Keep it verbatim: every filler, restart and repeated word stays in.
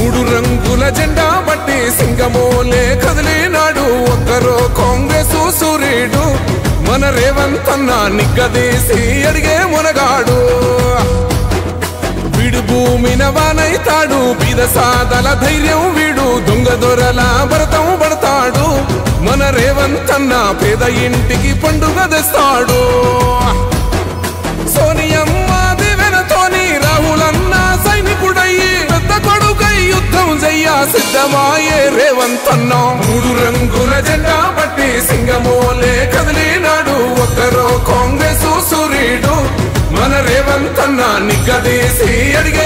మూడు రంగుల జెండా బట్టి సింగమోలే కదిలినాడు ఒక్కరో కాంగ్రెస్ సూర్యుడు మన రేవంత్ అన్న నిగ్గదీసి అడిగే మునగాడు వీడు భూమిన వానైతాడు బీద సాదల ధైర్యం వీడు దొంగ దొరల భరతం పడతాడు మన రేవంత్ అన్న పేద ఇంటికి పండుగ తెస్తాడు సోనియమ్మ దివెనతోని రాహులన్న సైనికుడయ్యి పెద్ద కొడుకై యుద్ధం చెయ్య సిద్ధమాయే రేవంత్ అన్న మూడు రంగుల జెండా బట్టి సింగమోలే కదిలినాడు ఒక్కరో కాంగ్రెస్ సూర్యుడు మన రేవంత్ అన్న నిగ్గదీసి అడిగే